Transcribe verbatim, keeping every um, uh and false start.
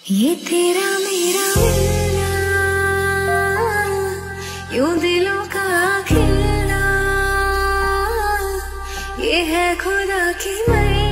ये तेरा मेरा मिलना, यूं दिलों का खिलना, ये है खुदा की मर्जी।